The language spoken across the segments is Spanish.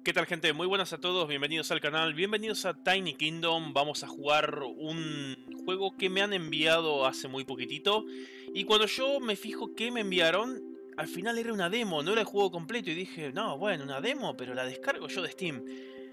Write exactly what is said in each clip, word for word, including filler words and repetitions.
¿Qué tal, gente? Muy buenas a todos, bienvenidos al canal, bienvenidos a Tiny Kingdom. Vamos a jugar un juego que me han enviado hace muy poquitito. Y cuando yo me fijo que me enviaron, al final era una demo, no era el juego completo. Y dije, no, bueno, una demo, pero la descargo yo de Steam.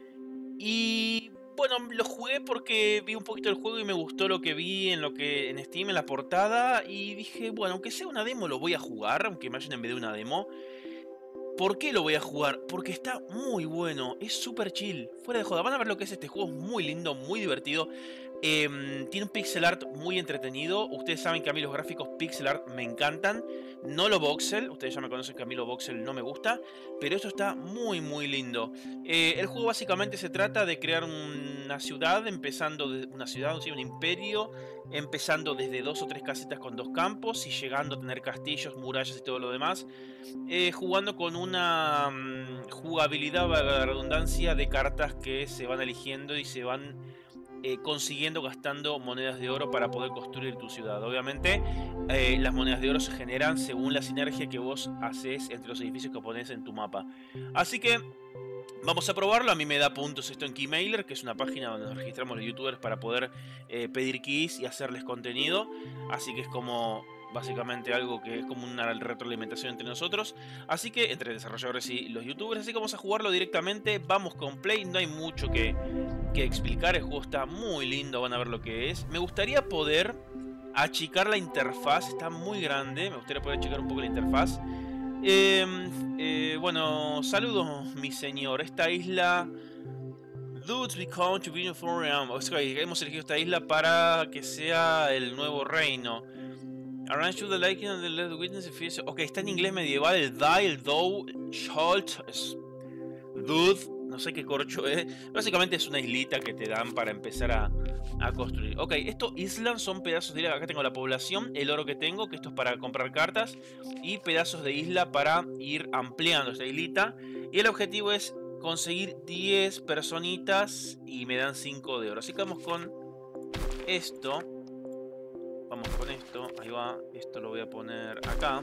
Y bueno, lo jugué porque vi un poquito del juego y me gustó lo que vi en lo que en Steam, en la portada. Y dije, bueno, aunque sea una demo, lo voy a jugar, aunque me hayan enviado una demo. ¿Por qué lo voy a jugar? Porque está muy bueno, es súper chill, fuera de joda. Van a ver lo que es este juego, es muy lindo, muy divertido. Eh, tiene un pixel art muy entretenido. Ustedes saben que a mí los gráficos pixel art me encantan. No lo voxel, ustedes ya me conocen que a mí lo voxel no me gusta. Pero esto está muy muy lindo. Eh, el juego básicamente se trata de crear una ciudad, empezando de una ciudad, sí, un imperio. Empezando desde dos o tres casetas con dos campos y llegando a tener castillos, murallas y todo lo demás. Eh, jugando con una mm, jugabilidad, valga la redundancia, de cartas que se van eligiendo y se van eh, consiguiendo gastando monedas de oro para poder construir tu ciudad. Obviamente, eh, las monedas de oro se generan según la sinergia que vos haces entre los edificios que pones en tu mapa. Así que vamos a probarlo. A mí me da puntos esto en Keymailer, que es una página donde nos registramos los youtubers para poder eh, pedir keys y hacerles contenido. Así que es como básicamente algo que es como una retroalimentación entre nosotros. Así que entre desarrolladores y los youtubers. Así que vamos a jugarlo directamente. Vamos con play. No hay mucho que, que explicar. El juego está muy lindo. Van a ver lo que es. Me gustaría poder achicar la interfaz. Está muy grande. Me gustaría poder achicar un poco la interfaz. Eh, eh, bueno, saludos, mi señor. Esta isla. Dudes become to be for realm. O sea, hemos elegido esta isla para que sea el nuevo reino. Arrange to the lake and the let witness if it's... Ok, está en inglés medieval. El die, el do, shalt, dude. No sé qué corcho es. Básicamente es una islita que te dan para empezar a, a construir. Ok, estos islas son pedazos de isla. Acá tengo la población, el oro que tengo, que esto es para comprar cartas. Y pedazos de isla para ir ampliando esta islita. Y el objetivo es conseguir diez personitas y me dan cinco de oro. Así que vamos con esto. Vamos con esto. Ahí va. Esto lo voy a poner acá.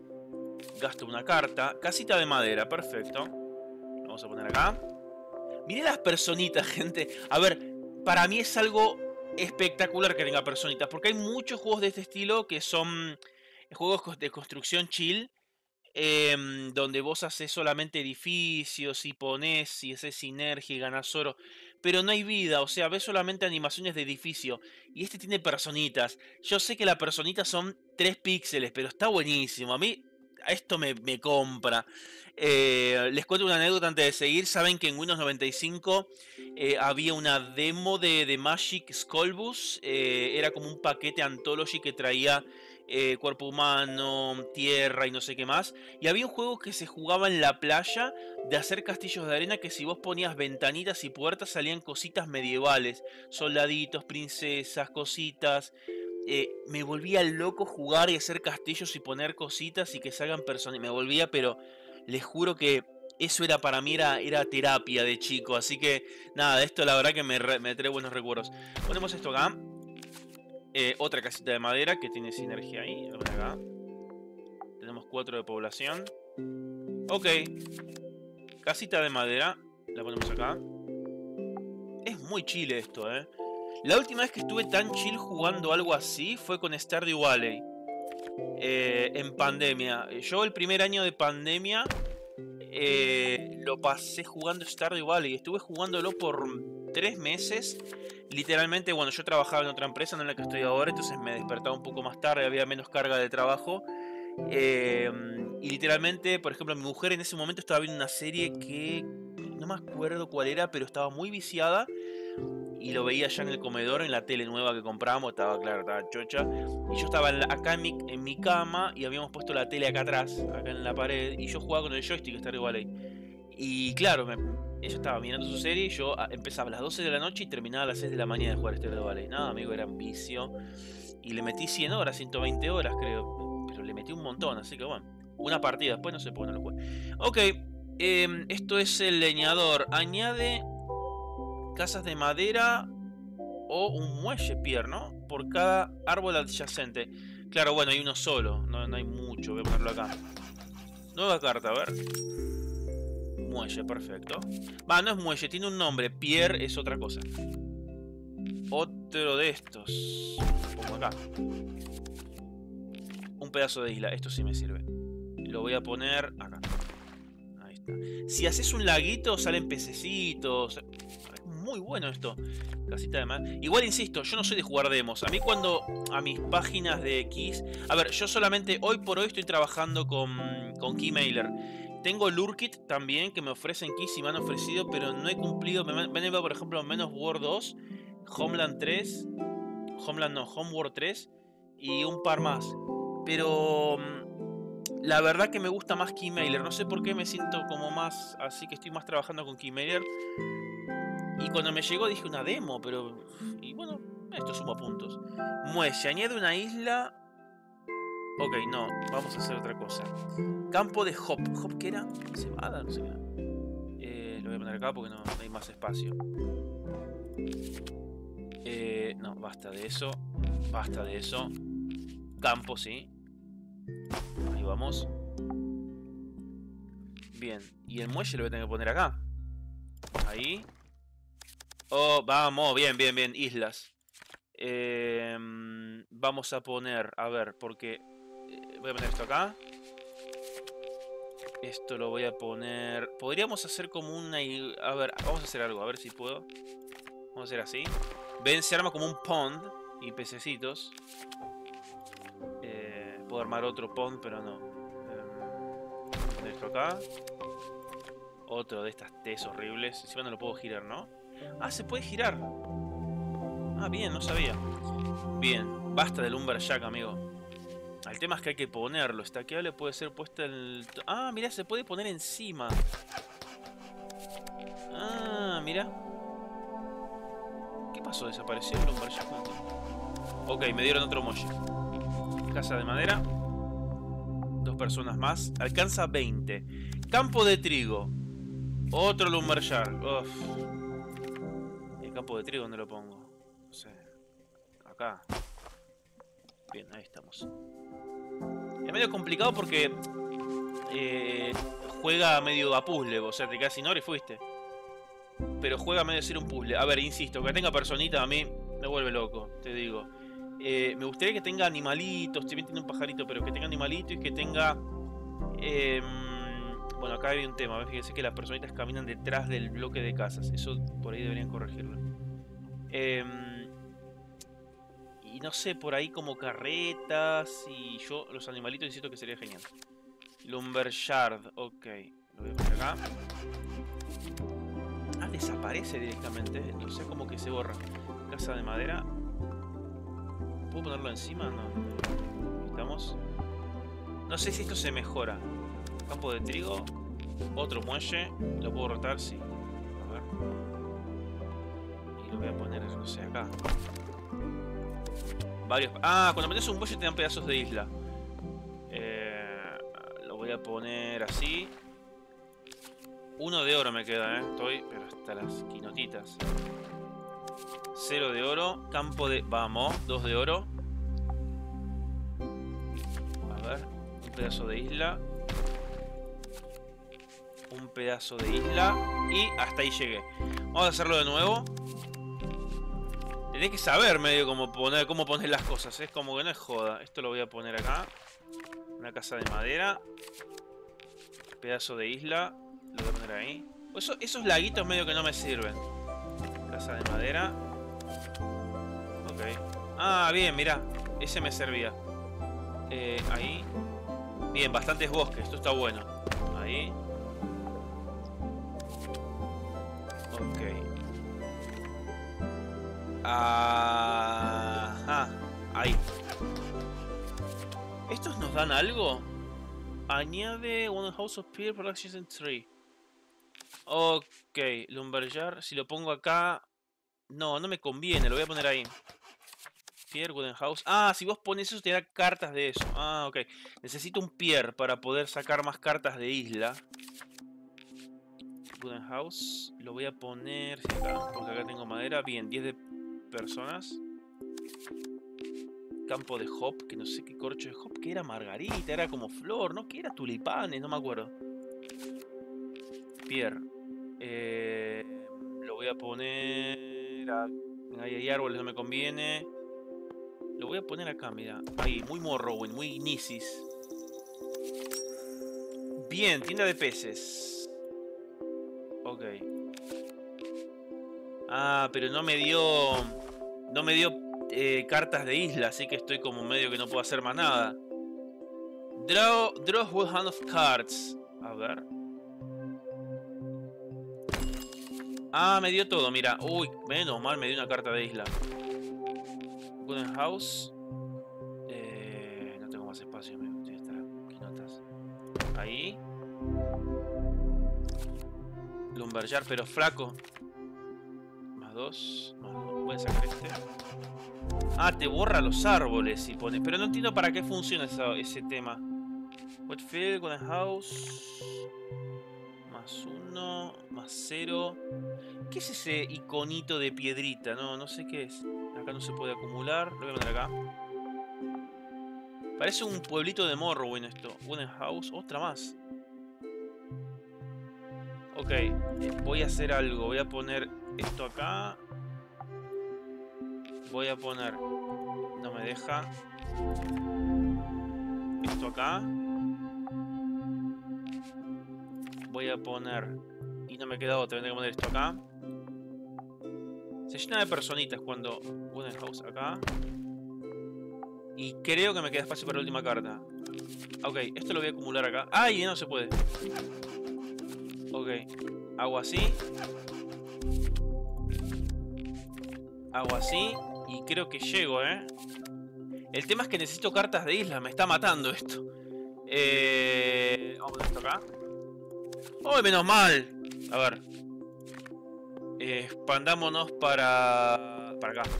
Gasto una carta. Casita de madera, perfecto. Vamos a poner acá. Miré las personitas, gente. A ver, para mí es algo espectacular que tenga personitas. Porque hay muchos juegos de este estilo que son juegos de construcción chill. Eh, donde vos haces solamente edificios y ponés y haces sinergia y ganás oro. Pero no hay vida, o sea, ves solamente animaciones de edificio. Y este tiene personitas. Yo sé que las personitas son tres píxeles, pero está buenísimo. A mí esto me, me compra. Eh, les cuento una anécdota antes de seguir. Saben que en Windows noventa y cinco eh, había una demo de, de Magic Skullbus. Eh, era como un paquete Anthology que traía eh, cuerpo humano, tierra y no sé qué más. Y había un juego que se jugaba en la playa de hacer castillos de arena, que si vos ponías ventanitas y puertas salían cositas medievales. Soldaditos, princesas, cositas. Eh, me volvía loco jugar y hacer castillos y poner cositas y que salgan personas. Me volvía, pero les juro que eso era para mí, era, era terapia de chico. Así que nada, esto la verdad que me, re, me trae buenos recuerdos. Ponemos esto acá. Eh, otra casita de madera que tiene sinergia ahí. Acá. Tenemos cuatro de población. Ok. Casita de madera. La ponemos acá. Es muy chill esto, eh. La última vez que estuve tan chill jugando algo así fue con Stardew Valley. Eh, en pandemia. Yo el primer año de pandemia eh, lo pasé jugando Stardew Valley. Estuve jugándolo por tres meses. Literalmente, bueno, yo trabajaba en otra empresa, no en la que estoy ahora, entonces me despertaba un poco más tarde, había menos carga de trabajo. Eh, y literalmente, por ejemplo, mi mujer en ese momento estaba viendo una serie que no me acuerdo cuál era, pero estaba muy viciada. Y lo veía ya en el comedor, en la tele nueva que compramos, estaba claro, estaba chocha. Y yo estaba en la, acá en mi, en mi cama y habíamos puesto la tele acá atrás, acá en la pared. Y yo jugaba con el joystick, Stardew Valley. Y claro, me, ella estaba mirando su serie y yo a, empezaba a las doce de la noche y terminaba a las seis de la mañana de jugar Stardew Valley. Nada, amigo, era un vicio. Y le metí cien horas, ciento veinte horas creo. Pero le metí un montón, así que bueno. Una partida, después no sé por qué no lo jugué. Ok, eh, esto es el leñador. Añade casas de madera o un muelle pier, ¿no? Por cada árbol adyacente. Claro, bueno, hay uno solo, no, no hay mucho. Voy a ponerlo acá. Nueva carta, a ver. muelle, perfecto. Va, no es muelle, tiene un nombre. Pier es otra cosa. Otro de estos. Lo pongo acá. Un pedazo de isla, esto sí me sirve. Lo voy a poner acá. Ahí está. Si haces un laguito, salen pececitos. Es muy bueno esto. Casita de mar. Igual insisto, yo no soy de jugar demos. A mí cuando a mis páginas de X... A ver, yo solamente hoy por hoy estoy trabajando con, con Keymailer. Tengo Lurkit también, que me ofrecen Keys y me han ofrecido, pero no he cumplido. Me han enviado, por ejemplo, menos War dos, Homeland tres, Homeland no, Homeworld tres y un par más. Pero la verdad que me gusta más Keymailer. No sé por qué me siento como más... Así que estoy más trabajando con Keymailer. Y cuando me llegó dije una demo, pero... Y bueno, esto suma puntos. Muelle, añade una isla... Ok, no, vamos a hacer otra cosa. Campo de hop. ¿Hop qué era? Cebada, no sé qué era. Eh, lo voy a poner acá porque no, no hay más espacio. Eh, no, basta de eso. Basta de eso. Campo, sí. Ahí vamos. Bien, y el muelle lo voy a tener que poner acá. Ahí. Oh, vamos, bien, bien, bien. Islas. Eh, vamos a poner, a ver, porque... Eh, voy a poner esto acá. Esto lo voy a poner... Podríamos hacer como una... A ver, vamos a hacer algo, a ver si puedo. Vamos a hacer así. Ven, se arma como un pond y pececitos. Eh, puedo armar otro pond, pero no. Eh, voy a poner esto acá. Otro de estas T's horribles. Encima no lo puedo girar, ¿no? Ah, se puede girar. Ah, bien, no sabía. Bien, basta del Lumberjack, amigo. El tema es que hay que ponerlo. Estaqueable puede ser puesto el... Ah, mira, se puede poner encima. Ah, mira. ¿Qué pasó? ¿Desapareció el Lumberjack? Ok, me dieron otro muelle. Casa de madera. Dos personas más. Alcanza veinte. Campo de trigo. Otro Lumberjack. Uf. ¿El campo de trigo dónde lo pongo? No sé. Acá. Bien, ahí estamos. Es medio complicado porque eh, juega medio a puzzle, o sea, te quedas sin hora y fuiste. Pero juega medio a ser un puzzle. A ver, insisto, que tenga personita a mí me vuelve loco, te digo. Eh, me gustaría que tenga animalitos, también tiene un pajarito, pero que tenga animalitos y que tenga... Eh, bueno, acá hay un tema, fíjense que las personitas caminan detrás del bloque de casas. Eso por ahí deberían corregirlo. Eh, Y no sé, por ahí como carretas y yo, los animalitos, insisto que sería genial. Lumberyard, ok. Lo voy a poner acá. Ah, desaparece directamente. No sé, como que se borra. Casa de madera. ¿Puedo ponerlo encima? No. Ahí estamos. No sé si esto se mejora. Campo de trigo. Otro muelle. ¿Lo puedo rotar? Sí. A ver. Y lo voy a poner, no sé, acá. Varios... Ah, cuando metes un muelle te dan pedazos de isla. Eh, lo voy a poner así. Uno de oro me queda, ¿eh? Estoy, pero hasta las quinotitas. Cero de oro. Campo de... Vamos, dos de oro. A ver, un pedazo de isla. Un pedazo de isla. Y hasta ahí llegué. Vamos a hacerlo de nuevo. Tenés que saber medio cómo poner, cómo poner las cosas. Es como que no es joda. Esto lo voy a poner acá. Una casa de madera. Pedazo de isla. Lo voy a poner ahí. Eso, esos laguitos medio que no me sirven. Casa de madera. Ok. Ah, bien, mirá. Ese me servía. Eh, ahí. Bien, bastantes bosques. Esto está bueno. Ahí. Ok. Ajá. Ahí. ¿Estos nos dan algo? Añade One House of Peer Production Tree. Ok, Lumberyard. Si lo pongo acá... No, no me conviene. Lo voy a poner ahí. Pier, Wooden House. Ah, si vos pones eso te da cartas de eso. Ah, ok. Necesito un Pier para poder sacar más cartas de isla. Wooden House. Lo voy a poner... Sí, acá, porque acá tengo madera. Bien, diez de personas. Campo de hop, que no sé qué corcho de hop. Que era margarita, era como flor, ¿no? Que era tulipanes, no me acuerdo. Pierre. Eh, lo voy a poner... A... Ahí hay árboles, no me conviene. Lo voy a poner acá, mira. Ahí, muy Morrowind, muy Nisis. Bien, tienda de peces. Ok. Ah, pero no me dio... No me dio eh, cartas de isla, así que estoy como medio que no puedo hacer más nada. Draw, draw whole hand of cards. A ver. Ah, me dio todo, mira. Uy, menos mal me dio una carta de isla. Golden House. Eh, no tengo más espacio, me gustaría estar aquí notas. Ahí. Lumberyard, pero flaco. Más dos. Más dos. Voy a sacar este. Ah, te borra los árboles y pone. Pero no entiendo para qué funciona esa, ese tema. Wetfield, Golden House. Más uno. Más cero. ¿Qué es ese iconito de piedrita? No, no sé qué es. Acá no se puede acumular. Lo voy a poner acá. Parece un pueblito de Morrowind esto. Golden House. Otra más. Ok. Voy a hacer algo. Voy a poner esto acá. Voy a poner... No me deja. Esto acá. Voy a poner... Y no me queda otra. Tengo que poner esto acá. Se llena de personitas cuando... Golden House acá. Y creo que me queda espacio para la última carta. Ok, esto lo voy a acumular acá. ¡Ay! No se puede. Ok. Hago así. Hago así. Y creo que llego, ¿eh? El tema es que necesito cartas de isla. Me está matando esto. Eh... Vamos a poner esto acá. ¡Oh, menos mal! A ver. Eh, expandámonos para... Para acá.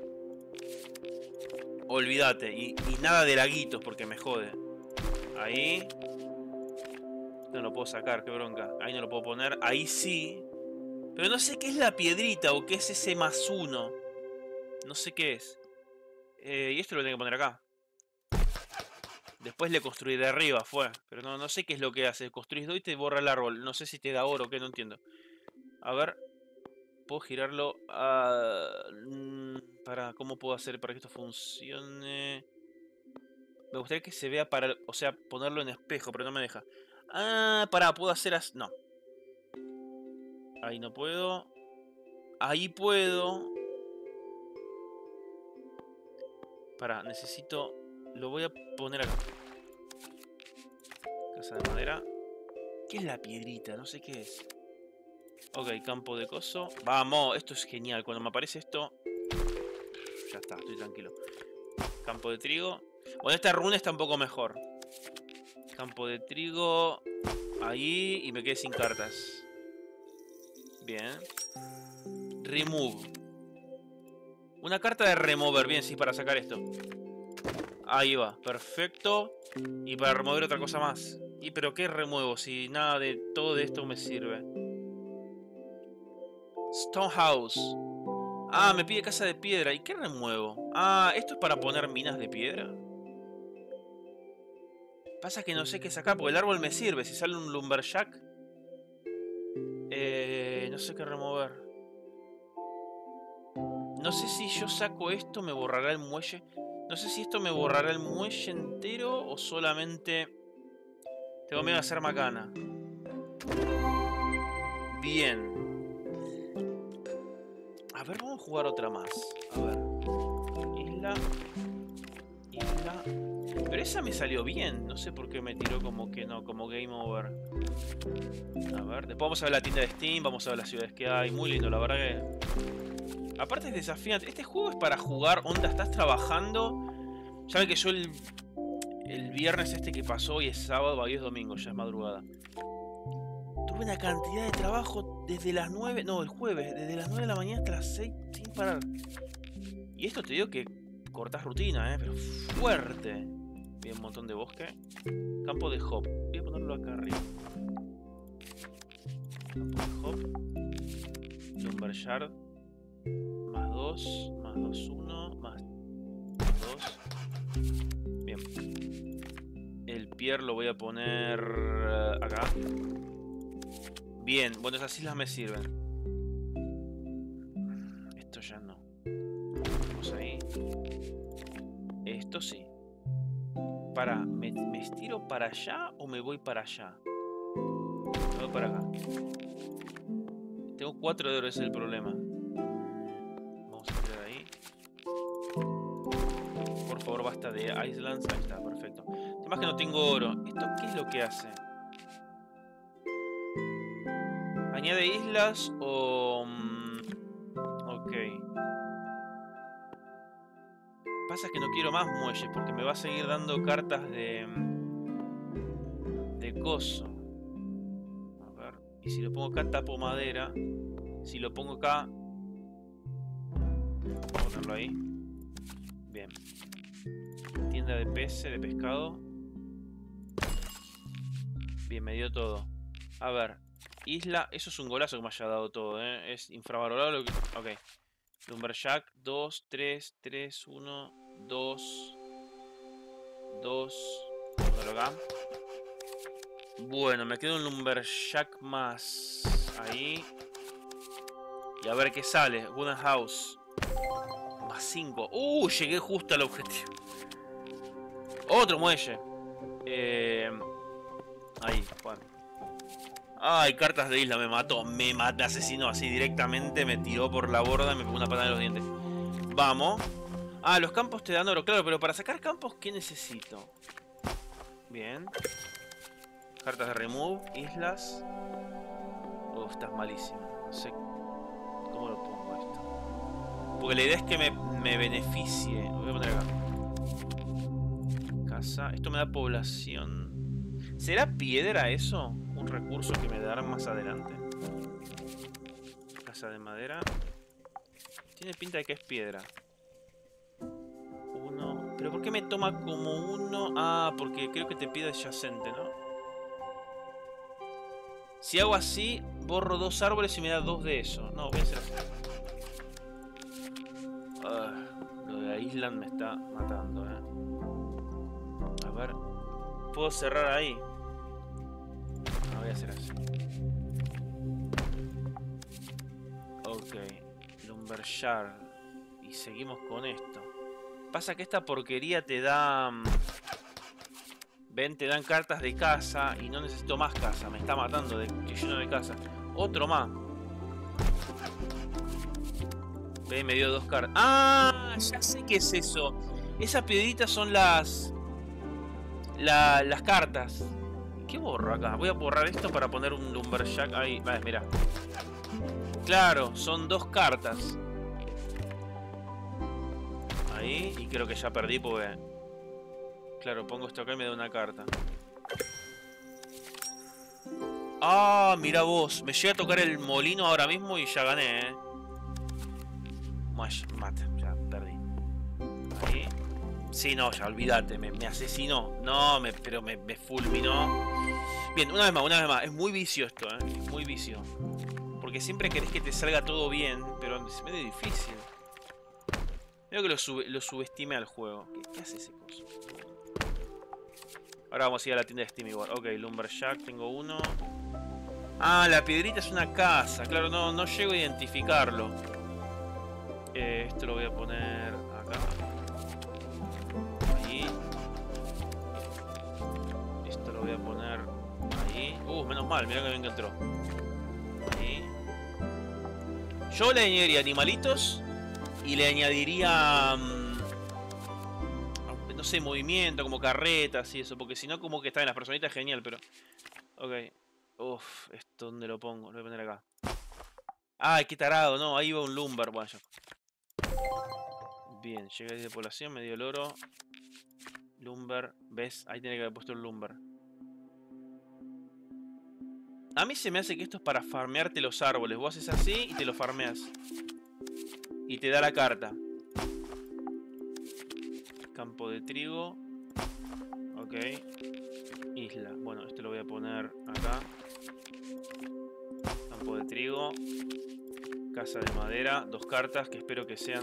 Olvídate. Y, y nada de laguitos porque me jode. Ahí. No lo puedo sacar, qué bronca. Ahí no lo puedo poner. Ahí sí. Pero no sé qué es la piedrita o qué es ese más uno. No sé qué es. Eh, y esto lo tengo que poner acá. Después le construí de arriba, fue. Pero no, no sé qué es lo que hace. Construís dos y te borra el árbol. No sé si te da oro o qué, no entiendo. A ver. Puedo girarlo a... Para, ¿cómo puedo hacer para que esto funcione? Me gustaría que se vea para... O sea, ponerlo en espejo, pero no me deja. Ah, pará, puedo hacer así... No. Ahí no puedo. Ahí puedo. Pará, necesito... Lo voy a poner acá. Casa de madera. ¿Qué es la piedrita? No sé qué es. Ok, campo de coso. Vamos, esto es genial. Cuando me aparece esto... Ya está, estoy tranquilo. Campo de trigo. Bueno, esta runa está un poco mejor. Campo de trigo. Ahí. Y me quedé sin cartas. Bien. Remove. Una carta de remover. Bien, sí, para sacar esto. Ahí va, perfecto. Y para remover otra cosa más. ¿Y pero qué remuevo? Si nada de todo de esto me sirve. Stonehouse. Ah, me pide casa de piedra. ¿Y qué remuevo? Ah, ¿esto es para poner minas de piedra? Pasa que no sé qué sacar, porque el árbol me sirve. Si sale un lumberjack. Eh, no sé qué remover. No sé si yo saco esto, me borrará el muelle. No sé si esto me borrará el muelle entero o solamente... Tengo miedo de hacer macana. Bien. A ver, vamos a jugar otra más. A ver. Isla. Isla. Pero esa me salió bien. No sé por qué me tiró como que no, como game over. A ver, después vamos a ver la tienda de Steam, vamos a ver las ciudades que hay. Muy lindo, la verdad que... Aparte es desafiante. Este juego es para jugar, onda, estás trabajando. Ya ven que yo el, el viernes este que pasó, hoy es sábado, hoy es domingo, ya es madrugada. Tuve una cantidad de trabajo desde las nueve, no, el jueves, desde las nueve de la mañana hasta las seis sin parar. Y esto te digo que cortás rutina, eh, pero fuerte. Bien, un montón de bosque. Campo de hop. Voy a ponerlo acá arriba. Campo de hop. Lumberyard. Más dos, más dos, uno, más dos. Bien. El Pierre lo voy a poner acá. Bien, bueno, esas islas me sirven. Esto ya no. Vamos ahí. Esto sí. Para, ¿me, ¿me estiro para allá o me voy para allá? Me voy para acá. Tengo cuatro de oro, ese es el problema. Vamos a tirar ahí. Por favor, basta de Islands. Ahí está, perfecto. Además que no tengo oro. ¿Esto qué es lo que hace? ¿Añade islas o...? Ok. Pasa que no quiero más muelles porque me va a seguir dando cartas de... De coso. A ver. Y si lo pongo acá, tapo madera. Si lo pongo acá... Vamos a ponerlo ahí. Bien. Tienda de peces, de pescado. Bien, me dio todo. A ver. Isla, eso es un golazo que me haya dado todo, ¿eh? Es infravalorado lo que... Ok. Lumberjack, dos, tres, tres, uno, dos, dos. Póngalo acá. Bueno, me queda un Lumberjack más. Ahí. Y a ver qué sale. Wooden House. Más cinco. Uh, llegué justo al objetivo. Otro muelle. Eh... Ahí, bueno. Ay, cartas de isla, me mató. Me mató, asesinó así directamente. Me tiró por la borda y me pegó una patada en los dientes. Vamos. Ah, los campos te dan oro, claro. Pero para sacar campos, ¿qué necesito? Bien. Cartas de remove, islas. Oh, estás malísimo. No sé cómo lo pongo esto. Porque la idea es que me, me beneficie. Lo voy a poner acá. Casa. Esto me da población. ¿Será piedra eso? Un recurso que me darán más adelante. Casa de madera. Tiene pinta de que es piedra. Uno. ¿Pero por qué me toma como uno? Ah, porque creo que te pide adyacente, ¿no? Si hago así, borro dos árboles y me da dos de eso. No, voy a hacer así. Uh, lo de la isla me está matando, ¿eh? A ver. ¿Puedo cerrar ahí? No, voy a hacer así. Ok. Lumberjack. Y seguimos con esto. Pasa que esta porquería te da... Ven, te dan cartas de casa y no necesito más casa. Me está matando de que lleno de casa. Otro más. Ven, me dio dos cartas. ¡Ah! Ya sé qué es eso. Esas piedritas son las... La, las cartas. ¿Qué borro acá? Voy a borrar esto para poner un Lumberjack ahí. Vale, mira. Claro, son dos cartas. Ahí. Y creo que ya perdí porque... Claro, pongo esto acá y me da una carta. Ah, mira vos. Me llega a tocar el molino ahora mismo y ya gané, eh. Mata, ya perdí. Ahí. Sí, no, ya olvídate, me, me asesinó. No, me, pero me, me fulminó. Bien, una vez más, una vez más. Es muy vicio esto, ¿eh? Es muy vicio. Porque siempre querés que te salga todo bien, pero es medio difícil. Creo que lo, sub, lo subestimé al juego. ¿Qué, qué hace ese coso? Ahora vamos a ir a la tienda de Steam igual. Ok, Lumberjack, tengo uno. Ah, la piedrita es una casa. Claro, no, no llego a identificarlo. Eh, esto lo voy a poner acá. Esto lo voy a poner ahí. Uh, menos mal, mirá que bien que entró. Ahí. Yo le añadiría animalitos y le añadiría... Um, no sé, movimiento, como carretas y eso. Porque si no, como que está en las personitas, genial, pero... Ok. Uff, ¿esto dónde lo pongo? Lo voy a poner acá. Ay, qué tarado, no, ahí va un lumber. Bueno, ya. Bien, llegué de población, me dio el oro. Lumber, ¿ves? Ahí tiene que haber puesto el lumber. A mí se me hace que esto es para farmearte los árboles. Vos haces así y te lo farmeas. Y te da la carta. Campo de trigo. Ok. Isla. Bueno, esto lo voy a poner acá. Campo de trigo. Casa de madera. Dos cartas que espero que sean...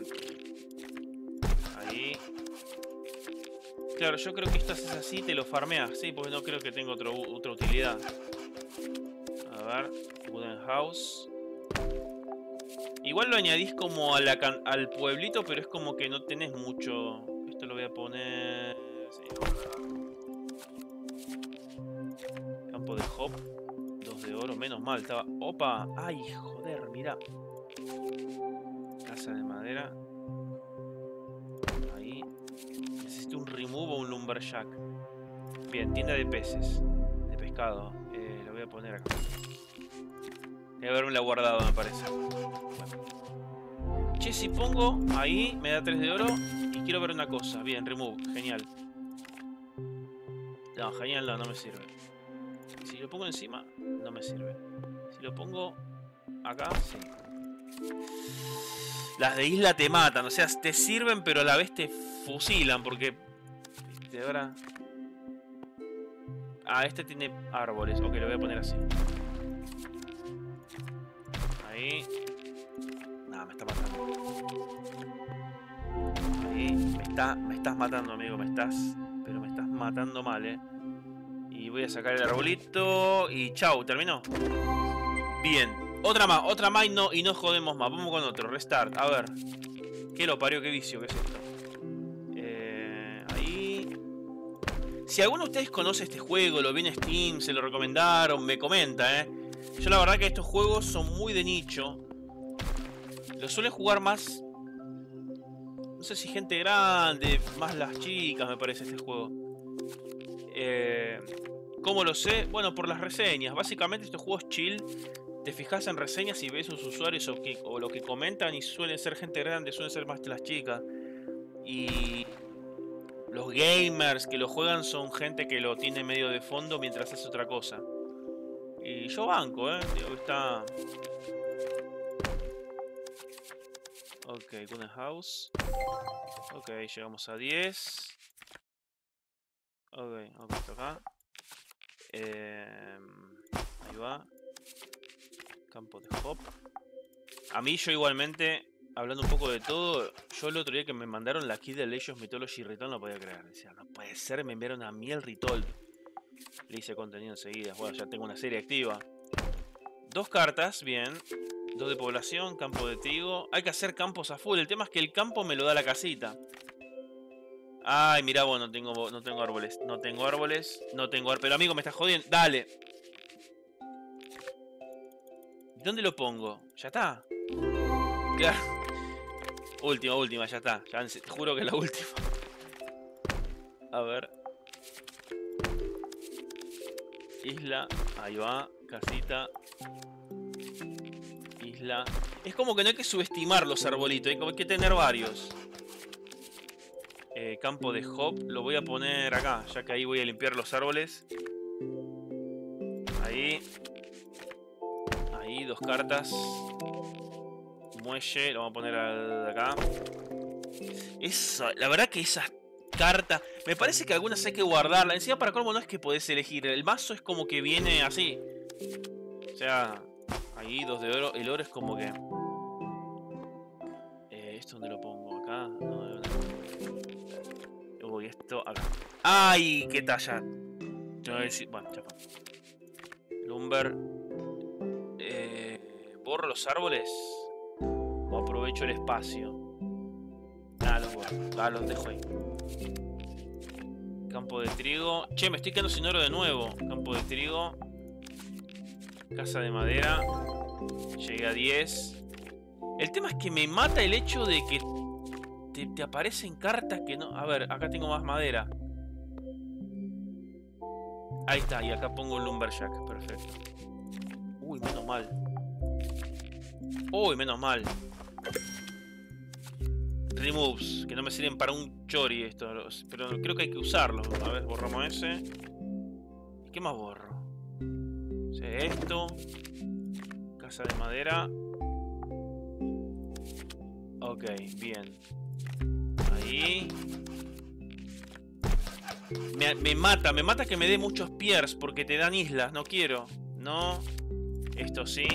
Ahí. Claro, yo creo que esto haces así y te lo farmeas. Sí, porque no creo que tenga otro, otra utilidad. A ver. Wooden House. Igual lo añadís como a la can al pueblito, pero es como que no tenés mucho. Esto lo voy a poner... Sí. Campo de hop. Dos de oro, menos mal. Estaba... ¡Opa! ¡Ay, joder! Mirá. Casa de madera. Ahí. Necesito un remove o un lumberjack. Bien, tienda de peces. De pescado. Eh, lo voy a poner acá. Debe haberme la guardado, me parece. Bueno. Che, si pongo ahí, me da tres de oro. Y quiero ver una cosa. Bien, remove. Genial. No, genial no, no me sirve. Si lo pongo encima, no me sirve. Si lo pongo acá, sí. Las de isla te matan, o sea, te sirven pero a la vez te fusilan porque... Viste, ahora... Ah, este tiene árboles. Ok, lo voy a poner así. Ahí. Nada, me está matando. Ahí. Me, está, me estás matando, amigo. Me estás... Pero me estás matando mal, eh. Y voy a sacar el arbolito. Y chau, ¿terminó? Bien. Otra más, otra más y no, y no jodemos más. Vamos con otro. Restart. A ver. ¿Qué lo parió? ¿Qué vicio? ¿Qué es esto? Eh, ahí. Si alguno de ustedes conoce este juego, lo vi en Steam, se lo recomendaron, me comenta, eh. Yo la verdad que estos juegos son muy de nicho. Los suelen jugar más... No sé si gente grande, más las chicas me parece este juego. Eh, ¿Cómo lo sé? Bueno, por las reseñas. Básicamente estos juegos chill. Te fijas en reseñas y ves sus usuarios o, que, o lo que comentan y suelen ser gente grande, suelen ser más las chicas. Y los gamers que lo juegan son gente que lo tiene medio de fondo mientras hace otra cosa. Y yo banco, eh. Digo que está... Ok, Golden House. Ok, llegamos a diez. Ok, vamos a acá. Eh, ahí va. Campo de hop. A mí yo igualmente, hablando un poco de todo, yo el otro día que me mandaron la key de Legends Mythology Return no podía creer. Decía, no puede ser, me enviaron a mí el Ritold. Le hice contenido enseguida. Bueno, ya tengo una serie activa. Dos cartas, bien. Dos de población, campo de trigo. Hay que hacer campos a full. El tema es que el campo me lo da la casita. Ay, mirá, vos, no tengo, no tengo árboles. No tengo árboles. No tengo árboles. Pero amigo, me estás jodiendo. Dale. ¿Dónde lo pongo? ¿Ya está? Claro. Última, última, ya está. Ya, te juro que es la última. A ver. Isla. Ahí va. Casita. Isla. Es como que no hay que subestimar los arbolitos. Hay como que tener varios. Eh, campo de hop. Lo voy a poner acá. Ya que ahí voy a limpiar los árboles. Ahí. Ahí, dos cartas. Muelle, lo vamos a poner al, acá. Esa, la verdad que esas cartas... Me parece que algunas hay que guardarlas. Encima para colmo no es que podés elegir. El mazo es como que viene así. O sea, ahí dos de oro. El oro es como que... Eh, ¿Esto dónde lo pongo? ¿Acá? No, no, no. Uy, esto acá. ¡Ay! ¡Qué talla! Bueno, ya fue. Lumber... ¿Borro los árboles? ¿O aprovecho el espacio? Nada, los borro. Ah, los dejo ahí. Campo de trigo. Che, me estoy quedando sin oro de nuevo. Campo de trigo. Casa de madera. Llegué a diez. El tema es que me mata el hecho de que te, te aparecen cartas que no... A ver, acá tengo más madera. Ahí está, y acá pongo un lumberjack. Perfecto. Uy, menos mal. Uy, menos mal. Removes, que no me sirven para un chori esto. Pero creo que hay que usarlos. A ver, borramos ese. ¿Y qué más borro? O sea, esto. Casa de madera. Ok, bien. Ahí. Me, me mata, me mata que me dé muchos piers porque te dan islas. No quiero. No. Esto sí.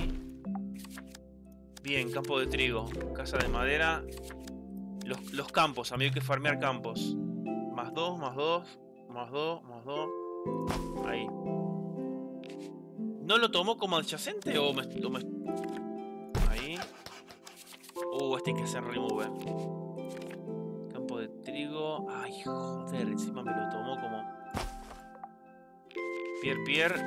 Bien, campo de trigo. Casa de madera. Los, los campos, a mí hay que farmear campos. Más dos, más dos. Más dos, más dos. Ahí. ¿No lo tomó como adyacente o me, o me... Ahí. Uh, este hay que hacer remove. Campo de trigo. Ay, joder, encima me lo tomó como... Pierre, Pierre.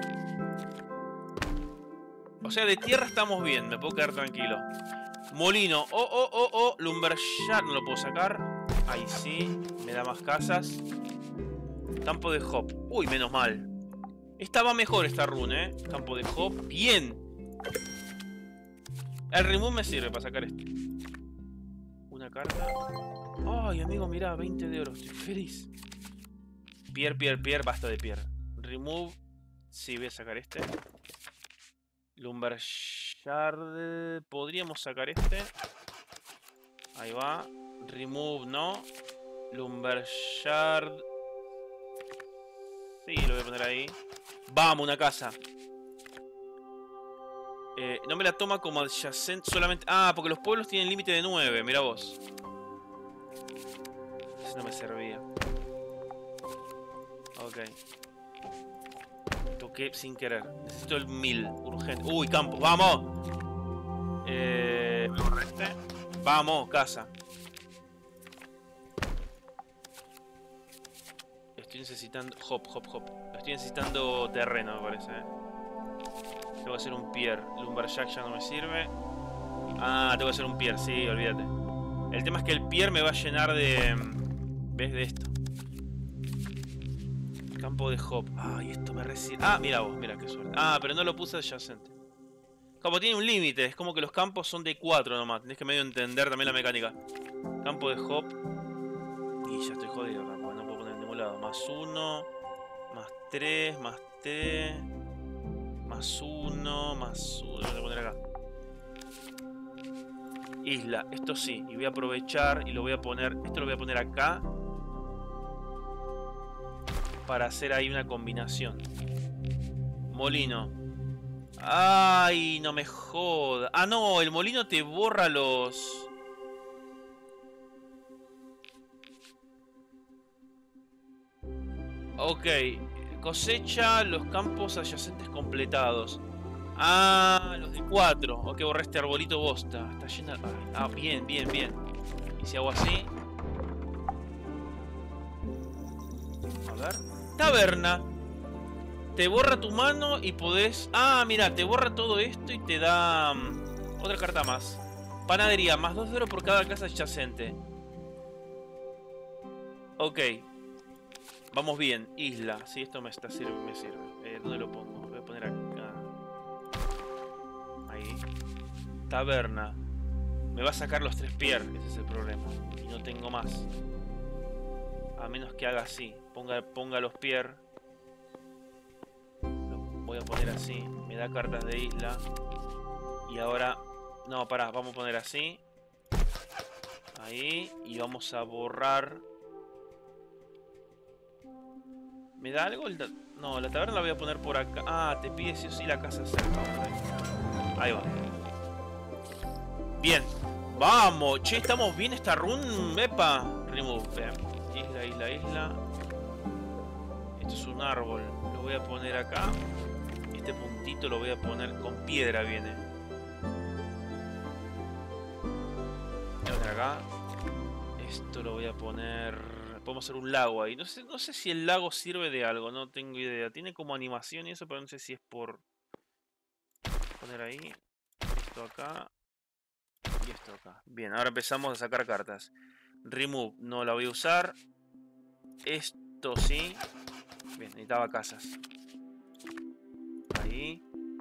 O sea, de tierra estamos bien, me puedo quedar tranquilo. Molino. Oh, oh, oh, oh. Lumberyard no lo puedo sacar. Ahí sí. Me da más casas. Campo de hop. Uy, menos mal. Esta va mejor, esta run, ¿eh? Campo de hop. Bien. El remove me sirve para sacar este. Una carta. Ay, amigo, mirá, veinte de oro. Estoy feliz. Pierre, Pierre, Pierre. Basta de Pierre. Remove. Sí, voy a sacar este. Lumberyard. Podríamos sacar este. Ahí va. Remove, no. Lumberyard. Sí, lo voy a poner ahí. Vamos, una casa. Eh, no me la toma como adyacente solamente... Ah, porque los pueblos tienen límite de nueve. Mira vos. Eso no me servía. Ok. Toqué sin querer. Necesito el mil. Urgente. Uy, campo. ¡Vamos! Eh... este. Vamos, casa. Estoy necesitando... Hop, hop, hop. Estoy necesitando terreno, me parece, ¿eh? Tengo que hacer un pier. Lumberjack ya no me sirve. Ah, tengo que hacer un pier, sí, olvídate. El tema es que el pier me va a llenar de... ¿Ves? De esto. Campo de hop. Ay, esto me recibe... Ah, mira vos, mira qué suerte. Ah, pero no lo puse adyacente. Como tiene un límite, es como que los campos son de cuatro nomás. Tenés que medio entender también la mecánica. Campo de hop. Y ya estoy jodido, porque no puedo poner en ningún lado. Más uno. Más tres, más tres. Más uno, más uno. Lo voy a poner acá. Isla, esto sí. Y voy a aprovechar y lo voy a poner... Esto lo voy a poner acá. Para hacer ahí una combinación. Molino. Ay, no me joda. Ah, no, el molino te borra los... Ok. Cosecha los campos adyacentes completados. Ah, los de cuatro. Ok, borré este arbolito bosta. Está llena... Ah, bien, bien, bien. Y si hago así... A ver... Taberna. Te borra tu mano y podés... Ah, mira, te borra todo esto y te da... Um, otra carta más. Panadería, más dos de oro por cada casa adyacente. Ok. Vamos bien. Isla. Sí, esto me, está, sirve, me sirve. Eh, ¿Dónde lo pongo? Lo voy a poner acá. Ahí. Taberna. Me va a sacar los tres pierres. Ese es el problema. Y no tengo más. A menos que haga así. Ponga, ponga los pierres. Voy a poner así. Me da cartas de isla. Y ahora... No, pará. Vamos a poner así. Ahí. Y vamos a borrar... ¿Me da algo? No, la taberna la voy a poner por acá. Ah, te pide sí o sí la casa cerca. Ahí va. Bien. Vamos. Che, ¿estamos bien esta run? Epa. Remove. Vean. Isla, isla, isla. Esto es un árbol. Lo voy a poner acá. Este puntito lo voy a poner con piedra, viene. Voy a poner acá. Esto lo voy a poner... Podemos hacer un lago ahí. No sé, no sé si el lago sirve de algo. No tengo idea. Tiene como animación y eso, pero no sé si es por... Poner ahí. Esto acá. Y esto acá. Bien, ahora empezamos a sacar cartas. Remove. No la voy a usar. Esto sí. Bien, necesitaba casas. Ahí.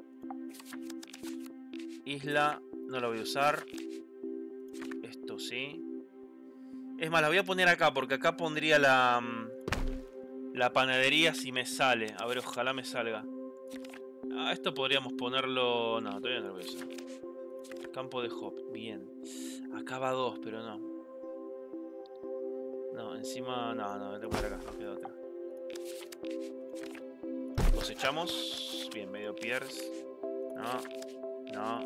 Isla. No la voy a usar. Esto sí. Es más, la voy a poner acá, porque acá pondría la... La panadería si me sale. A ver, ojalá me salga. Ah, esto podríamos ponerlo... No, todavía no lo voy a usar. Campo de hop, bien. Acá va dos, pero no. No, encima... No, no, tengo que poner acá, no queda otra. Cosechamos. Bien, medio pierce. No, no.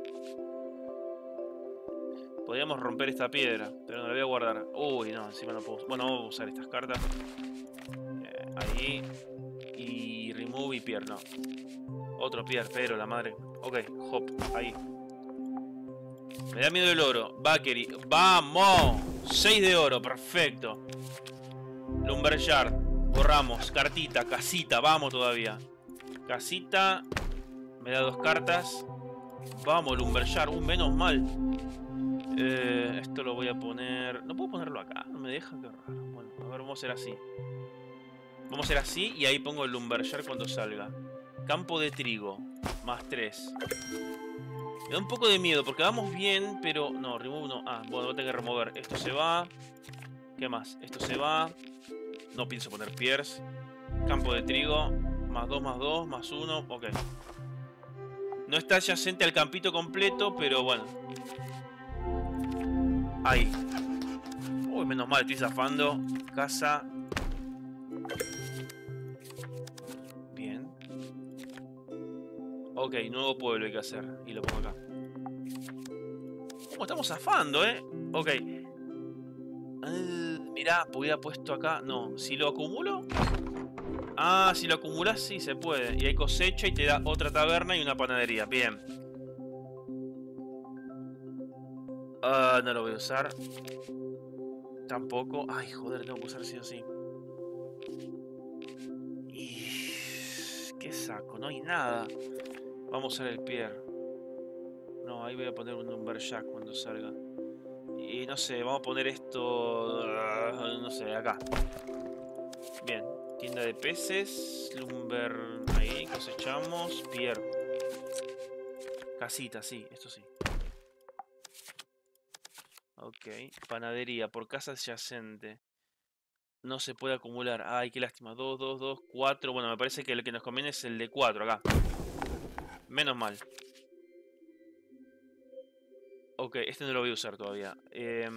Podríamos romper esta piedra, pero no la voy a guardar. Uy, no, encima no puedo... Bueno, vamos a usar estas cartas. Eh, ahí. Y remove y pier, no. Otro pier, pero la madre. Ok, hop, ahí. Me da miedo el oro. Bakery. ¡Vamos! seis de oro, perfecto. Lumberyard. Borramos. Cartita, casita. Vamos todavía. Casita. Me da dos cartas. Vamos, Lumberyard. Uh, menos mal. Eh, esto lo voy a poner... No puedo ponerlo acá. No me deja. Qué raro. Bueno, a ver, vamos a hacer así. Vamos a hacer así y ahí pongo el Lumberyard cuando salga. Campo de trigo. Más tres. Me da un poco de miedo porque vamos bien, pero... No, remove no. Ah, bueno, voy a tener que remover. Esto se va. ¿Qué más? Esto se va. No pienso poner piers. Campo de trigo. Más dos, más dos, más uno. Ok. No está adyacente al campito completo, pero bueno. Ahí. Uy, menos mal, estoy zafando. Casa. Bien. Ok, nuevo pueblo hay que hacer. Y lo pongo acá. ¿Cómo estamos zafando, eh? Ok. Uh, mirá, hubiera puesto acá. No, si lo acumulo. Ah, si lo acumulas, sí se puede. Y hay cosecha y te da otra taberna y una panadería. Bien. Uh, no lo voy a usar. Tampoco. Ay, joder, tengo que usar sí o sí. Y... ¿Qué saco? No hay nada. Vamos a usar el pier. No, ahí voy a poner un Lumberjack cuando salga. Y no sé, vamos a poner esto... Uh, no sé, acá. Bien. Tienda de peces. Lumber... Ahí, cosechamos. Pier. Casita, sí, esto sí. Ok. Panadería, por casa adyacente. No se puede acumular. Ay, qué lástima. dos, dos, dos, cuatro. Bueno, me parece que el que nos conviene es el de cuatro acá. Menos mal. Ok, este no lo voy a usar todavía. Eh...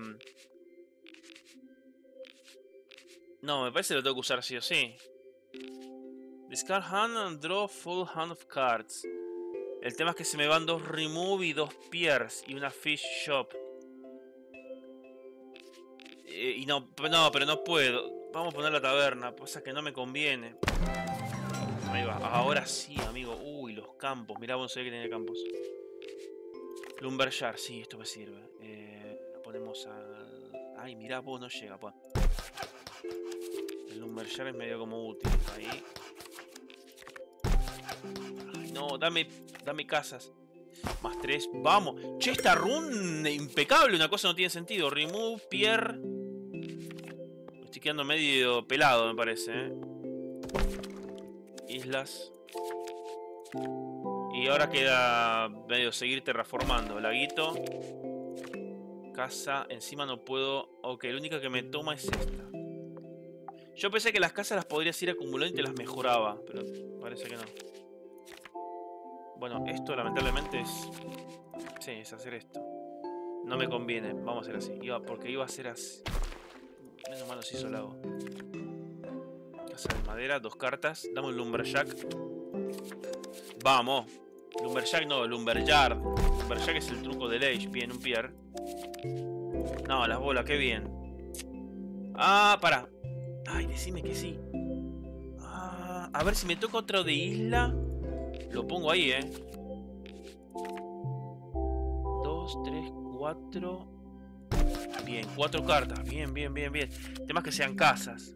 No, me parece que lo tengo que usar sí o sí. Discard hand and draw full hand of cards. El tema es que se me van dos remove y dos piers y una fish shop. Eh, y no, no, pero no puedo. Vamos a poner la taberna. Pasa que no me conviene. Ahí va. Ahora sí, amigo. Uy, los campos. Mirá, vos sabés que tenía campos. Lumberyard, sí, esto me sirve. Eh, lo ponemos a... Ay, mirá, vos no llega, pa. El Lumberyard es medio como útil. Ahí. Ay, no, dame, dame casas. Más tres, vamos. Che, esta run impecable, una cosa no tiene sentido. Remove, pier. Me estoy quedando medio pelado, me parece, ¿eh? Islas. Y ahora queda medio seguir terraformando. Laguito. Casa. Encima no puedo... Ok, la única que me toma es esta. Yo pensé que las casas las podrías ir acumulando y te las mejoraba. Pero parece que no. Bueno, esto lamentablemente es... Sí, es hacer esto. No me conviene. Vamos a hacer así. Iba, porque iba a ser así. Menos mal nos hizo lago. Casa de madera, dos cartas. Dame un Lumberjack. Vamos. Lumberjack no, Lumberyard. Lumberjack es el truco del Age. Bien, un pier. No, las bolas, qué bien. Ah, para. Ay, decime que sí. Ah, a ver si me toca otro de isla. Lo pongo ahí, eh. Dos, tres, cuatro. Bien, cuatro cartas. Bien, bien, bien, bien. Temas que sean casas.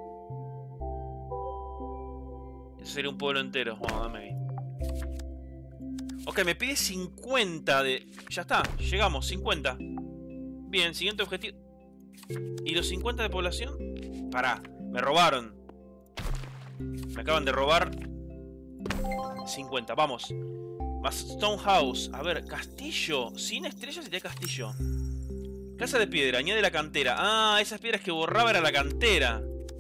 Eso sería un pueblo entero. Vamos, dame ahí. Ok, me pide cincuenta de... Ya está, llegamos, cincuenta. Bien, siguiente objetivo. ¿Y los cincuenta de población? Pará, me robaron. Me acaban de robar cincuenta, vamos. Más Stone House. A ver, castillo. Sin estrellas y tiene castillo. Casa de piedra, añade la cantera. Ah, esas piedras que borraba era la cantera.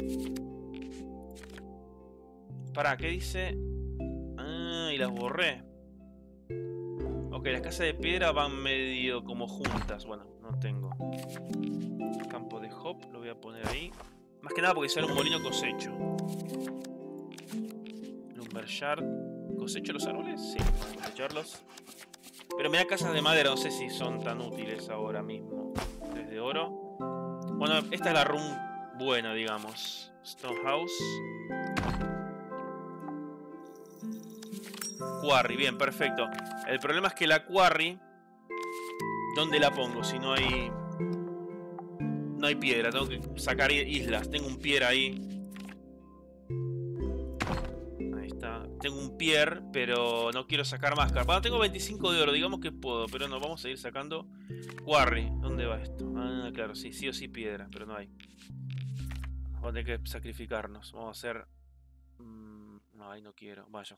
Pará, ¿qué dice? Ah, y las borré. Ok, las casas de piedra van medio como juntas. Bueno, no tengo. Campo de hop, lo voy a poner ahí. Más que nada porque sale un molino cosecho. Lumberyard. ¿Cosecho los árboles? Sí, voy a cosecharlos. Pero me da casas de madera, no sé si son tan útiles ahora mismo. Tres de oro. Bueno, esta es la run buena, digamos. Stone House. quarry. Bien, perfecto. El problema es que la quarry... ¿Dónde la pongo? Si no hay... No hay piedra. Tengo que sacar islas. Tengo un pier ahí. Ahí está. Tengo un pier, pero no quiero sacar máscara. Bueno, tengo veinticinco de oro. Digamos que puedo, pero no. Vamos a ir sacando quarry. ¿Dónde va esto? Ah, claro, sí. Sí o sí piedra, pero no hay. Vamos a tener que sacrificarnos. Vamos a hacer... Mmm, no, ahí no quiero. Vaya.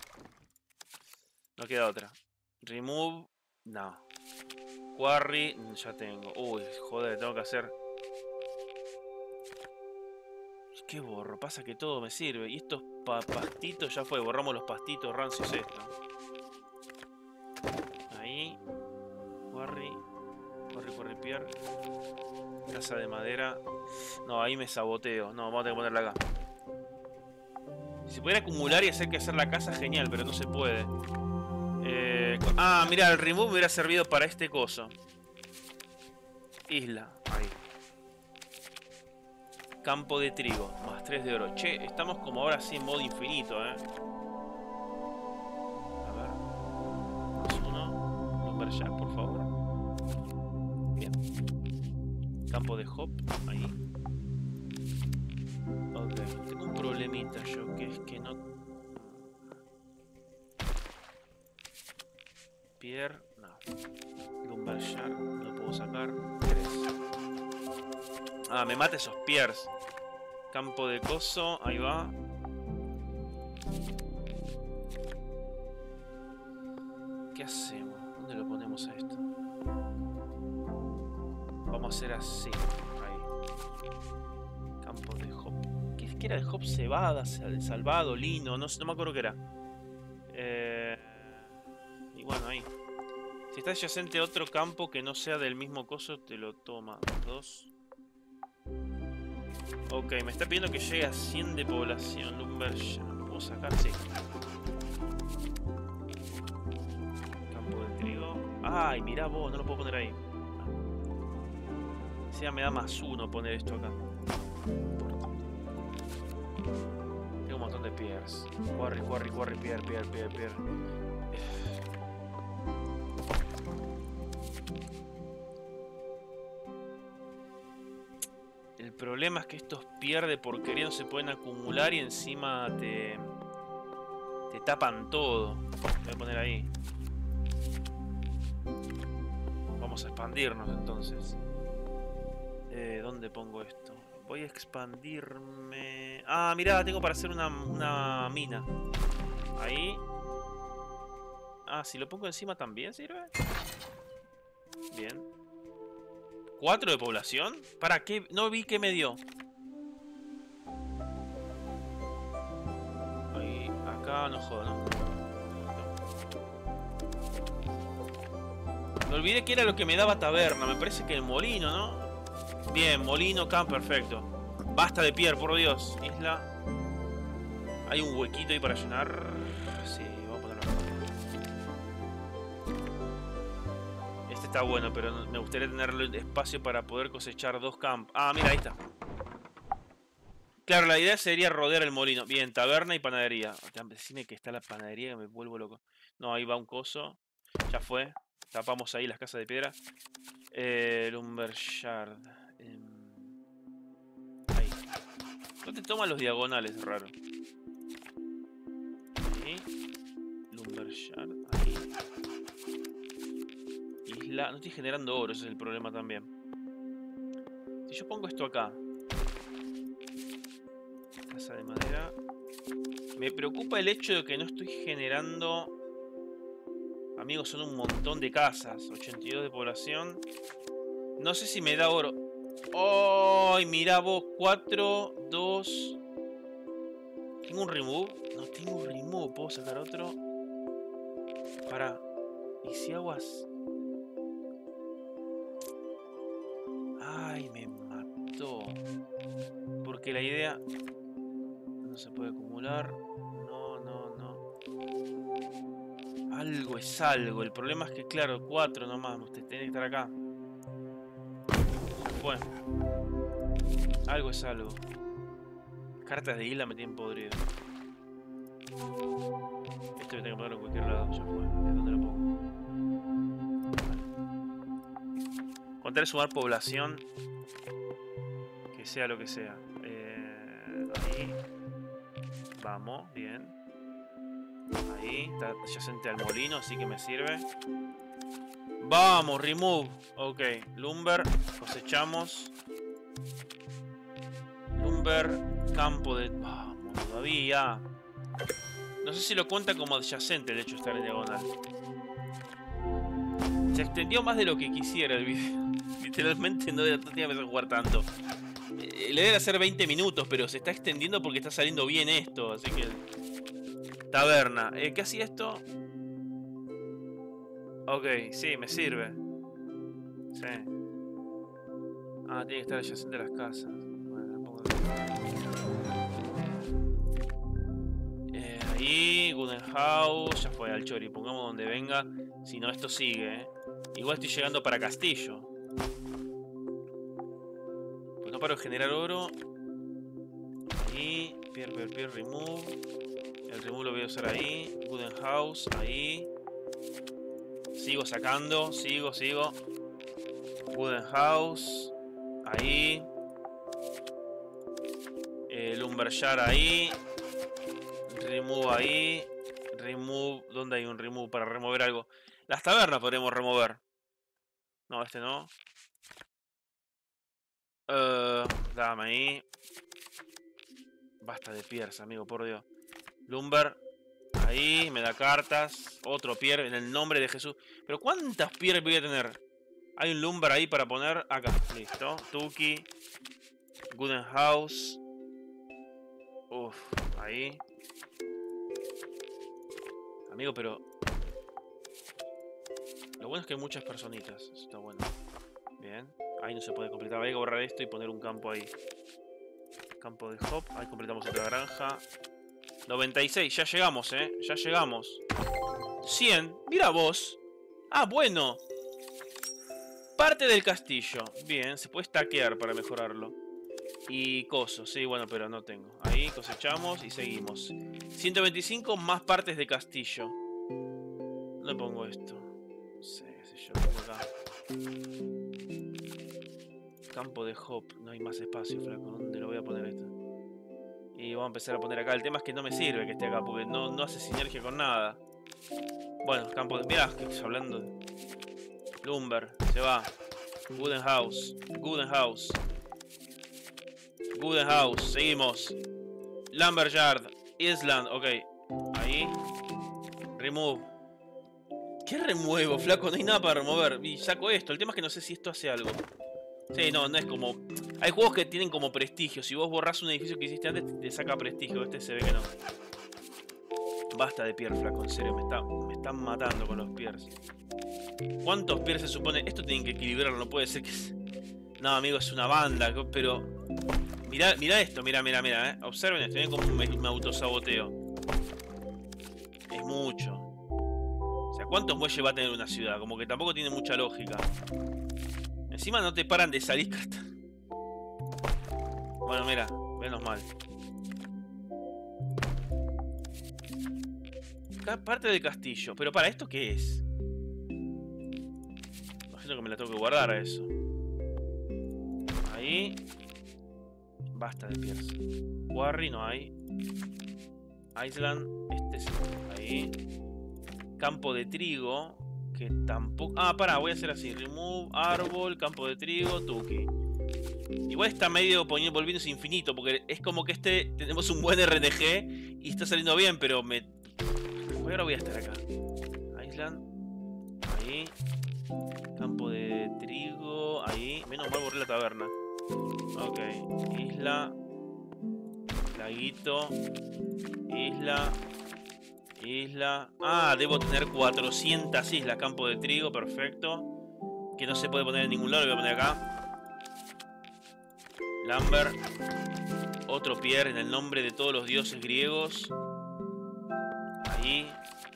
No queda otra. Remove. No. Quarry. Ya tengo. Uy, joder, tengo que hacer... ¿Qué borro? Pasa que todo me sirve. Y estos pa pastitos ya fue. Borramos los pastitos rancios esto. Ahí. Quarry. Quarry, quarry, pier. Casa de madera. No, ahí me saboteo. No, vamos a tener que ponerla acá. Si se pudiera acumular y hacer que hacer la casa, genial, pero no se puede. Eh, ah, mira, el remove me hubiera servido para este coso. Isla, ahí. Campo de trigo, más tres de oro. Che, estamos como ahora sí en modo infinito, eh. A ver. Más uno. Lumberjack, por favor. Bien. Campo de hop, ahí. Ok, tengo un problemita yo, que es que no... Pierre, no. Lumberjack, no puedo sacar. Tres. Ah, me mata esos piers. Campo de coso, ahí va. ¿Qué hacemos? ¿Dónde lo ponemos a esto? Vamos a hacer así. Ahí. Campo de hop. ¿Qué es que era de hop? Cebada, salvado, lino. No, no me acuerdo qué era. Eh, y bueno, ahí. Si está adyacente a otro campo que no sea del mismo coso, te lo toma. Dos. Ok, me está pidiendo que llegue a cien de población. Lumberjack. ¿Puedo sacar? Sí. Campo de trigo. Ay, mirá vos, no lo puedo poner ahí. Si ya me da más uno poner esto acá. Tengo un montón de piers. Quarry, quarry, quarry, pier, pier, pier, pier. El problema es que estos pierde porquería no se pueden acumular y encima te, te tapan todo. Voy a poner ahí. Vamos a expandirnos entonces. Eh, ¿Dónde pongo esto? Voy a expandirme... Ah, mirá, tengo para hacer una, una mina. Ahí. Ah, si lo pongo encima también sirve. Bien. ¿Cuatro de población? ¿Para qué? No vi qué me dio. Ahí, acá no jodo, ¿no? Me olvidé que era lo que me daba taberna. Me parece que el molino, ¿no? Bien, molino, acá, perfecto. Basta de pier, por Dios. Isla. Hay un huequito ahí para llenar. Sí, vamos a ponerlo acá. Está bueno, pero me gustaría tener espacio para poder cosechar dos campos. Ah, mira, ahí está. Claro, la idea sería rodear el molino. Bien, taberna y panadería. Decime que está la panadería, que me vuelvo loco. No, ahí va un coso. Ya fue. Tapamos ahí las casas de piedra. Eh, Lumberjack. Eh, ahí. No te toman los diagonales, es raro. Ahí. Lumberjack. Ahí. Isla. No estoy generando oro, ese es el problema también. Si yo pongo esto acá. Casa de madera. Me preocupa el hecho de que no estoy generando... Amigos, son un montón de casas. ochenta y dos de población. No sé si me da oro. ¡Ay! Mirá vos. cuatro, dos... ¿Tengo un remove? No tengo un remove. ¿Puedo sacar otro? Pará. ¿Y si aguas? Ay, me mató. Porque la idea... No se puede acumular. No, no, no. Algo es algo. El problema es que, claro, cuatro nomás. Usted tiene que estar acá. Ya fue. Algo es algo. Cartas de isla me tienen podrido. Esto lo tengo que poner en cualquier lado, ya fue. ¿De dónde lo pongo? Vale. Contar sumar población. Que sea lo que sea. Eh, ahí. Vamos, bien. Ahí, está adyacente al molino, así que me sirve. Vamos, remove. Ok, lumber, cosechamos. Lumber, campo de... Vamos, todavía. No sé si lo cuenta como adyacente el hecho de estar en diagonal. Se extendió más de lo que quisiera el video. Literalmente no, no tenía que jugar tanto. Eh, le debe hacer veinte minutos, pero se está extendiendo porque está saliendo bien esto, así que... Taberna. Eh, ¿Qué hacía esto? Ok, sí, me sirve. Sí. Ah, tiene que estar adyacente a las casas. Bueno, pongo eh, ahí, Gooden House. Ya fue al chori. Pongamos donde venga. Si no, esto sigue. ¿eh? Igual estoy llegando para Castillo. Pues no paro de generar oro. Ahí. Pier, pier, pier, remove. El remove lo voy a usar ahí. Gooden House. Ahí. Sigo sacando. Sigo, sigo. Wooden House. Ahí. Eh, Lumberyard ahí. Remove ahí. Remove. ¿Dónde hay un remove para remover algo? Las tabernas podremos remover. No, este no. Uh, dame ahí. Basta de piers, amigo, por Dios. Lumber. Ahí, me da cartas. Otro pier en el nombre de Jesús. Pero ¿cuántas piers voy a tener? Hay un lumber ahí para poner acá. Listo. Tuki. Gooden House. Uf, ahí. Amigo, pero... Lo bueno es que hay muchas personitas. Eso está bueno. Bien. Ahí no se puede completar. Hay que borrar esto y poner un campo ahí. Campo de hop. Ahí completamos otra granja. noventa y seis. Ya llegamos, eh. Ya llegamos. cien. Mira vos. Ah, bueno. Parte del castillo. Bien. Se puede stackear para mejorarlo. Y coso. Sí, bueno, pero no tengo. Ahí cosechamos y seguimos. ciento veinticinco más partes de castillo. ¿Dónde pongo esto? No sé, qué sé yo. Pongo acá. Campo de hop. No hay más espacio, flaco. ¿Dónde lo voy a poner esto? Y vamos a empezar a poner acá. El tema es que no me sirve que esté acá porque no, no hace sinergia con nada. Bueno, campo de... Mirá, que estoy hablando de... Lumber, se va. Wooden House. Wooden House. Wooden House, seguimos. Lumberyard. Island, ok. Ahí. Remove. ¿Qué remuevo, flaco? No hay nada para remover. Y saco esto. El tema es que no sé si esto hace algo. Sí, no, no es como... Hay juegos que tienen como prestigio. Si vos borrás un edificio que hiciste antes, te saca prestigio. Este se ve que no. Basta de pier, flaco, en serio. Me, está, me están matando con los piers. ¿Cuántos piers se supone? Esto tienen que equilibrarlo, no puede ser que... No, amigo, es una banda, pero... Mirá, mirá esto, mirá, mirá, mirá, eh. Observen esto, miren cómo me, me autosaboteo. Es mucho. O sea, ¿cuántos muelles va a tener una ciudad? Como que tampoco tiene mucha lógica. Encima no te paran de salir cartas. Bueno, mira, menos mal. Acá parte del castillo. Pero para, ¿esto qué es? Imagino que me la tengo que guardar a eso. Ahí. Basta de piers. Quarry no hay. Island. Este es. Ahí. Campo de trigo. Que tampoco... Ah, pará, voy a hacer así. Remove, árbol, campo de trigo, tuki. Igual está medio poniendo, volviéndose infinito. Porque es como que este... Tenemos un buen R N G. Y está saliendo bien, pero me... Ahora voy a estar acá. Island. Ahí. Campo de trigo. Ahí. Menos mal borré la taberna. Ok. Isla. Laguito. Isla. Isla. Ah, debo tener cuatrocientas islas. Campo de trigo, perfecto. Que no se puede poner en ningún lado. Lo voy a poner acá. Lumber. Otro pier en el nombre de todos los dioses griegos. Ahí.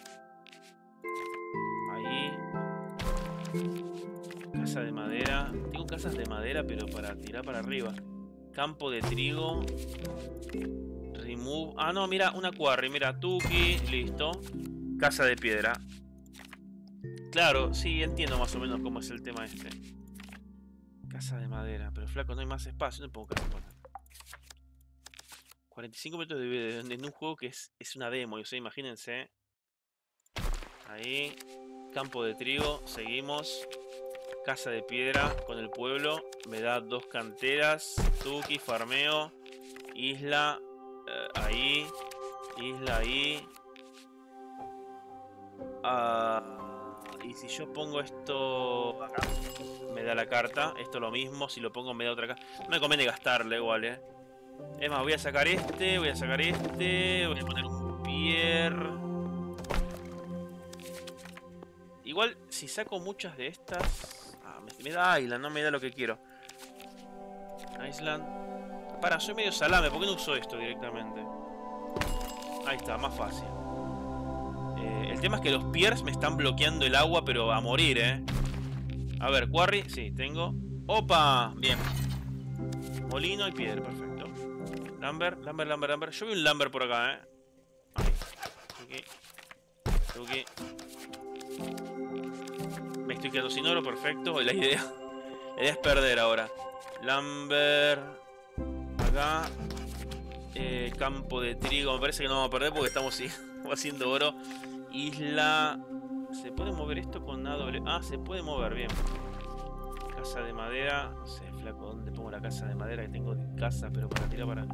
Ahí. Casa de madera. Tengo casas de madera, pero para tirar para arriba. Campo de trigo. Remove. Ah, no, mira, una quarry. Mira, Tuki. Listo. Casa de piedra. Claro, sí, entiendo más o menos cómo es el tema este. Casa de madera. Pero flaco, no hay más espacio. No pongo casa de madera. cuarenta y cinco minutos de video en un juego que es, es una demo. O sea, imagínense. Ahí. Campo de trigo. Seguimos. Casa de piedra con el pueblo. Me da dos canteras. Tuki, farmeo. Isla. Eh, ahí. Isla ahí. Ah, y si yo pongo esto acá, me da la carta. Esto lo mismo. Si lo pongo me da otra carta. No me conviene gastarle igual, eh. Es más, voy a sacar este. Voy a sacar este. Voy a poner un pier. Igual, si saco muchas de estas... Ah, me, me da Island, no me da lo que quiero. Island. Para, soy medio salame. ¿Por qué no uso esto directamente? Ahí está, más fácil. Eh, el tema es que los piers me están bloqueando el agua, pero a morir, ¿eh? A ver, quarry. Sí, tengo. ¡Opa! Bien. Molino y piedra, perfecto. Lumber, lumber, lumber, lumber. Yo vi un lumber por acá, ¿eh? Ahí. Tuki. Tuki. Me estoy quedando sin oro, perfecto. La idea, la idea es perder ahora. Lumber. Acá. Eh, campo de trigo. Me parece que no vamos a perder porque estamos haciendo oro. Isla. ¿Se puede mover esto con A W? Ah, se puede mover, bien. Casa de madera. No sé, flaco, ¿dónde pongo la casa de madera? Que tengo casa, pero para tirar para...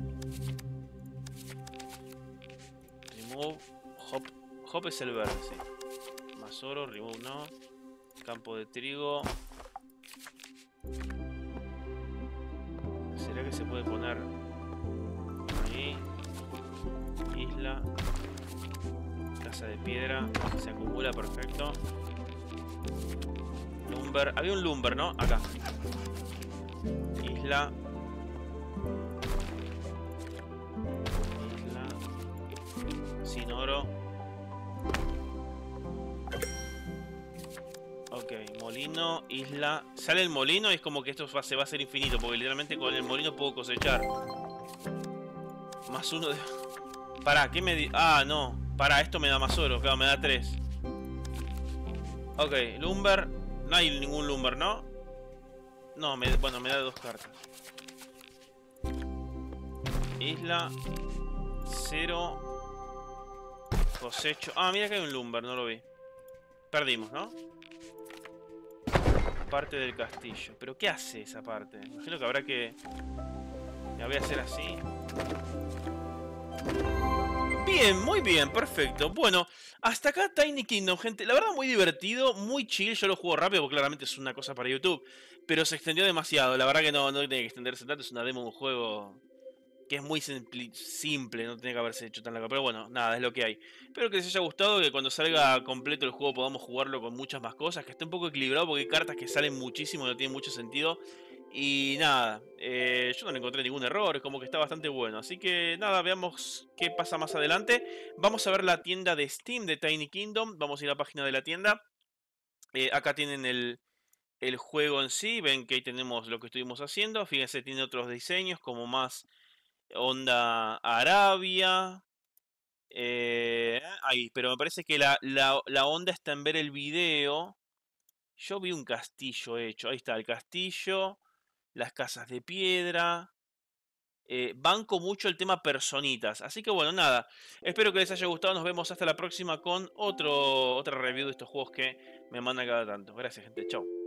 Remove. Hop. Hop es el verde, sí. Más oro, remove no. Campo de trigo. ¿Será que se puede poner ahí? Isla. Casa de piedra. Se acumula, perfecto. Lumber. Había un lumber, ¿no? Acá. Isla. Isla. Sin oro. Ok, molino, isla. Sale el molino y es como que esto va, se va a hacer infinito. Porque literalmente con el molino puedo cosechar. Más uno de... Pará, ¿qué me di? Ah, no. Pará, esto me da más oro. Claro, me da tres. Ok, lumber. No hay ningún lumber, ¿no? No, me... bueno, me da dos cartas. Isla. Cero. Cosecho. Ah, mira que hay un lumber, no lo vi. Perdimos, ¿no? Parte del castillo. ¿Pero qué hace esa parte? Imagino que habrá que... La voy a hacer así. Bien, muy bien, perfecto. Bueno, hasta acá Tiny Kingdom, gente. La verdad muy divertido, muy chill. Yo lo juego rápido porque claramente es una cosa para YouTube. Pero se extendió demasiado. La verdad que no, no tiene que extenderse tanto. Es una demo de un juego que es muy simple. No tiene que haberse hecho tan largo. Pero bueno, nada, es lo que hay. Espero que les haya gustado. Que cuando salga completo el juego podamos jugarlo con muchas más cosas. Que esté un poco equilibrado porque hay cartas que salen muchísimo. No tiene mucho sentido. Y nada, eh, yo no le encontré ningún error, es como que está bastante bueno. Así que nada, veamos qué pasa más adelante. Vamos a ver la tienda de Steam de Tiny Kingdom. Vamos a ir a la página de la tienda. Eh, acá tienen el, el juego en sí. Ven que ahí tenemos lo que estuvimos haciendo. Fíjense, tiene otros diseños como más onda Arabia. Eh, ahí, pero me parece que la, la, la onda está en ver el video. Yo vi un castillo hecho. Ahí está el castillo. Las casas de piedra. Eh, banco mucho el tema personitas. Así que bueno, nada. Espero que les haya gustado. Nos vemos hasta la próxima con otro, otra review de estos juegos que me mandan cada tanto. Gracias, gente. Chau.